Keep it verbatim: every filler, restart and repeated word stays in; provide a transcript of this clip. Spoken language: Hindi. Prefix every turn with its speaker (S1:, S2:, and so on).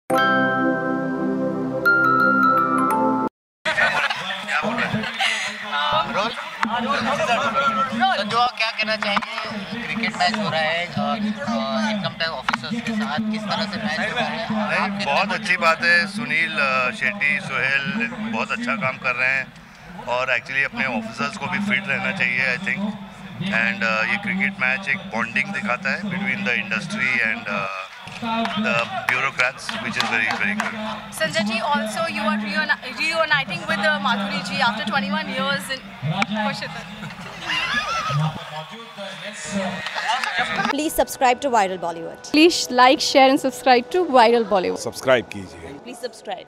S1: जो क्या कहना चाहेंगे, क्रिकेट मैच हो रहा है इनकम टैक्स ऑफिसर्स के साथ, किस तरह से मैच हो रहा है?
S2: नहीं, बहुत अच्छी बात है। सुनील शेट्टी, सोहेल बहुत अच्छा काम कर रहे हैं और एक्चुअली अपने ऑफिसर्स को भी फिट रहना चाहिए, आई थिंक। एंड ये क्रिकेट मैच एक बॉन्डिंग दिखाता है between the industry and the bureaucrats, which is very very good.
S3: Sanjay ji, also you are reuni reuniting with uh, Madhuri ji after twenty-one years in Koshita.
S4: Please subscribe to Viral Bollywood.
S5: Please like, share and subscribe to Viral Bollywood.
S6: Subscribe कीजिए.
S4: Please subscribe.